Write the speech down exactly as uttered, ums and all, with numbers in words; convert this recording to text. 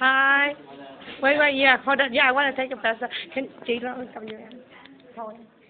Hi. Wait, wait, yeah, hold on. Yeah, I want to take a photo. Can Jayla come here? Hold on.